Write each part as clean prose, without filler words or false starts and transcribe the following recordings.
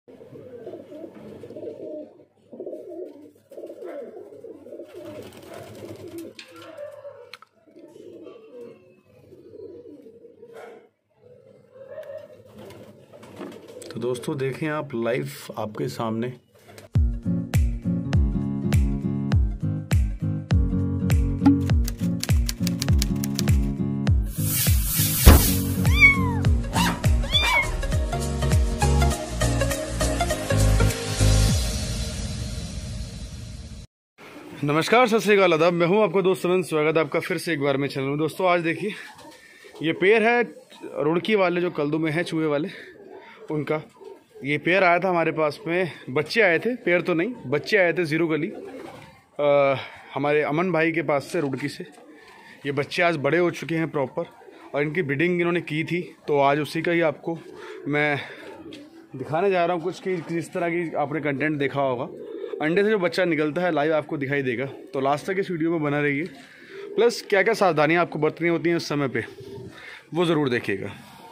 तो दोस्तों देखें आप लाइव आपके सामने नमस्कार, सत श्री अकाल, आदाब। मैं हूं आपका दोस्त सुमन। स्वागत है आपका फिर से एक बार में चैनल में। दोस्तों आज देखिए ये पेड़ है रुड़की वाले जो कल्दू में है चूहे वाले, उनका ये पेड़ आया था हमारे पास में। बच्चे आए थे, पेड़ तो नहीं, बच्चे आए थे जीरो गली हमारे अमन भाई के पास से, रुड़की से। ये बच्चे आज बड़े हो चुके हैं प्रॉपर, और इनकी ब्रीडिंग इन्होंने की थी, तो आज उसी का ही आपको मैं दिखाने जा रहा हूँ कुछ, कि जिस तरह की आपने कंटेंट देखा होगा। अंडे से जो बच्चा निकलता है लाइव आपको दिखाई देगा, तो लास्ट तक इस वीडियो में बना रहिए। प्लस क्या क्या सावधानियाँ आपको बरतनी होती हैं उस समय पे, वो ज़रूर देखिएगा।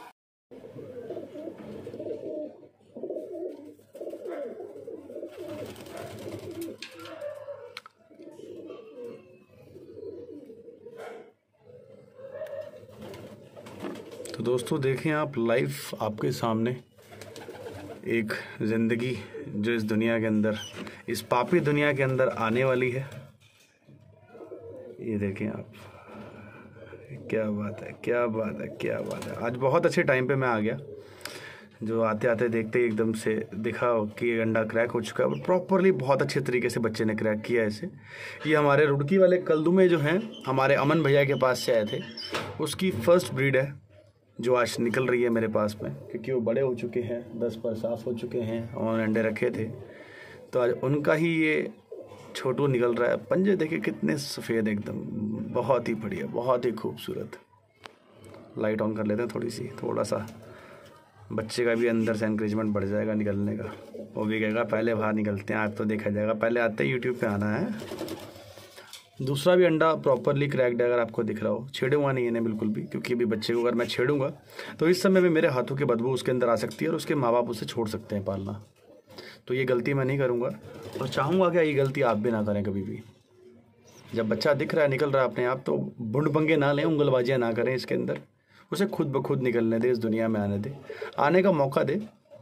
तो दोस्तों देखें आप लाइव आपके सामने एक ज़िंदगी जो इस दुनिया के अंदर, इस पापी दुनिया के अंदर आने वाली है। ये देखें आप, क्या बात है, क्या बात है, क्या बात है। आज बहुत अच्छे टाइम पे मैं आ गया, जो आते आते देखते ही एकदम से दिखा कि अंडा क्रैक हो चुका है, और प्रॉपरली बहुत अच्छे तरीके से बच्चे ने क्रैक किया है इसे। ये हमारे रुड़की वाले कल्दू में जो हैं, हमारे अमन भैया के पास से आए थे, उसकी फर्स्ट ब्रीड है जो आज निकल रही है मेरे पास में, क्योंकि वो बड़े हो चुके हैं, 10 पर साफ़ हो चुके हैं और अंडे रखे थे, तो आज उनका ही ये छोटू निकल रहा है। पंजे देखिए कितने सफ़ेद, एकदम बहुत ही बढ़िया, बहुत ही खूबसूरत। लाइट ऑन कर लेते हैं थोड़ी सी, थोड़ा सा बच्चे का भी अंदर से एनकरेजमेंट बढ़ जाएगा निकलने का। वो भी कहेगा पहले बाहर निकलते हैं, आज तो देखा जाएगा, पहले आते ही यूट्यूब पे आना है। दूसरा भी अंडा प्रॉपरली क्रैक्ड है, अगर आपको दिख रहा हो। छेड़ूंगा नहीं इन्हें बिल्कुल भी, क्योंकि अभी बच्चे को अगर मैं छेड़ूंगा तो इस समय में मेरे हाथों की बदबू उसके अंदर आ सकती है, और उसके माँ बाप उसे छोड़ सकते हैं पालना। तो ये गलती मैं नहीं करूँगा, और चाहूँगा कि ये गलती आप भी ना करें कभी भी। जब बच्चा दिख रहा है, निकल रहा है अपने आप, तो बुंड पंगे ना लें, उंगलबाजियाँ ना करें इसके अंदर। उसे खुद ब खुद निकलने दे, इस दुनिया में आने दे, आने का मौका दे।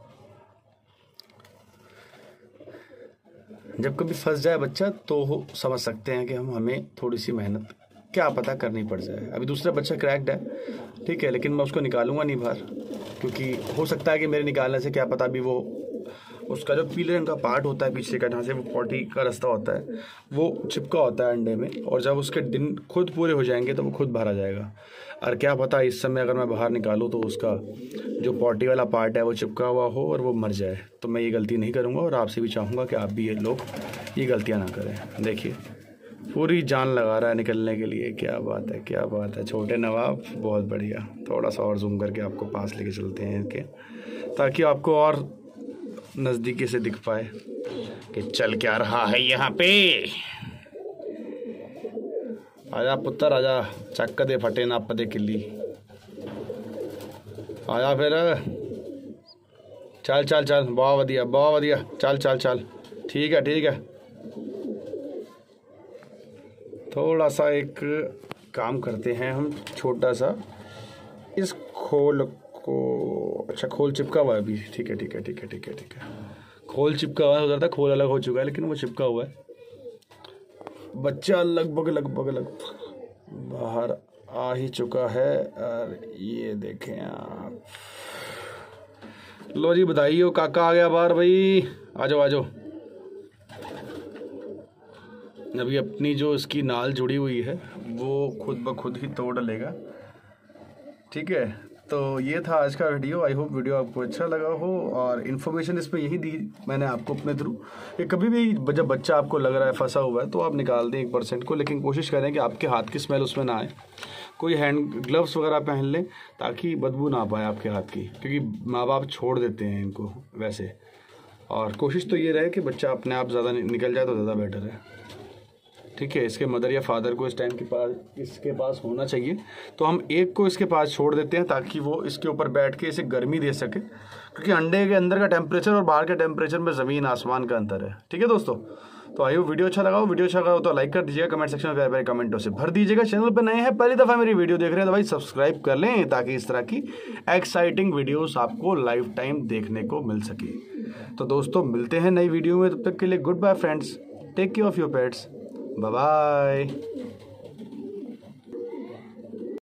जब कभी फंस जाए बच्चा तो समझ सकते हैं कि हमें थोड़ी सी मेहनत क्या पता करनी पड़ जाए। अभी दूसरा बच्चा क्रैक्ड है, ठीक है, लेकिन मैं उसको निकालूंगा नहीं बाहर, क्योंकि हो सकता है कि मेरे निकालने से क्या पता भी वो उसका जो पीले रंग का पार्ट होता है पीछे का, जहाँ से वो पॉटी का रास्ता होता है, वो चिपका होता है अंडे में, और जब उसके दिन खुद पूरे हो जाएंगे तो वो खुद बाहर आ जाएगा। और क्या पता इस समय अगर मैं बाहर निकालूँ तो उसका जो पॉटी वाला पार्ट है वो चिपका हुआ हो और वो मर जाए। तो मैं ये गलती नहीं करूँगा, और आपसे भी चाहूँगा कि आप भी ये लोग ये गलतियाँ ना करें। देखिए पूरी जान लगा रहा है निकलने के लिए, क्या बात है, क्या बात है। छोटे नवाब, बहुत बढ़िया। थोड़ा सा और जूम करके आपको पास लेके चलते हैं इनके, ताकि आपको और नज़दीकी से दिख पाए कि चल क्या रहा है यहाँ पे। आजा पुत्र आजा, चक्क दे फटे ना पदे किल्ली, आया फिर, चल चल चल, बहुत वधिया, बहुत वधिया, चल चल चल, ठीक है ठीक है। थोड़ा सा एक काम करते हैं हम, छोटा सा इस खोल को, अच्छा खोल चिपका हुआ है अभी, ठीक है ठीक है ठीक है ठीक है ठीक है। खोल चिपका हुआ है, उधर था खोल अलग हो चुका है, लेकिन वो चिपका हुआ है। बच्चा लगभग बाहर आ ही चुका है, और ये देखें आप। लो जी बधाई हो, काका आ गया बाहर भाई, आ जाओ आ जाओ। अभी अपनी जो इसकी नाल जुड़ी हुई है वो खुद ब खुद ही तोड़ लेगा, ठीक है। तो ये था आज का वीडियो। आई होप वीडियो आपको अच्छा लगा हो, और इन्फॉर्मेशन इसमें यही दी मैंने आपको अपने थ्रू कि कभी भी जब बच्चा आपको लग रहा है फंसा हुआ है तो आप निकाल दें 1% को, लेकिन कोशिश करें कि आपके हाथ की स्मेल उसमें ना आए। कोई हैंड ग्लव्स वगैरह पहन लें ताकि बदबू ना पाए आपके हाथ की, क्योंकि माँ बाप छोड़ देते हैं इनको वैसे। और कोशिश तो ये रहे कि बच्चा अपने आप ज़्यादा निकल जाए तो ज़्यादा बेटर है, ठीक है। इसके मदर या फादर को इस टाइम के पास इसके पास होना चाहिए, तो हम एक को इसके पास छोड़ देते हैं ताकि वो इसके ऊपर बैठ के इसे गर्मी दे सके, क्योंकि अंडे के अंदर का टेम्परेचर और बाहर के टेम्परेचर में ज़मीन आसमान का अंतर है। ठीक है दोस्तों, तो आइए वीडियो अच्छा लगा हो, वीडियो अच्छा लगा हो तो लाइक कर दीजिएगा, कमेंट सेक्शन में प्यारे प्यारे कमेंटों से भर दीजिएगा। चैनल पर नए हैं, पहली दफ़ा मेरी वीडियो देख रहे हैं तो भाई सब्सक्राइब कर लें, ताकि इस तरह की एक्साइटिंग वीडियोस आपको लाइफ टाइम देखने को मिल सके। तो दोस्तों मिलते हैं नई वीडियो में, तब तक के लिए good bye friends, take care of your pets, bye bye.